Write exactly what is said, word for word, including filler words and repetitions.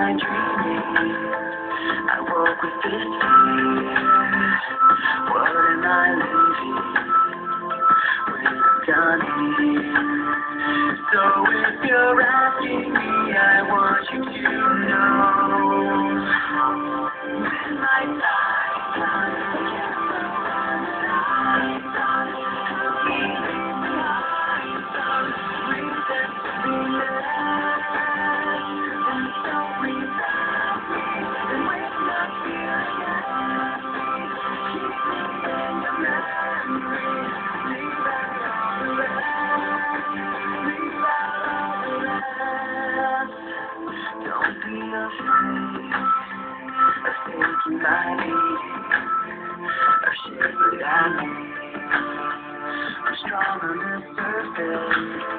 I dreaming? I woke with this fear. What am I losing when I'm done here? So if you're asking me, I want you to know when my time don't be afraid of taking my lead, of shit that I need. I'm strong on the surface.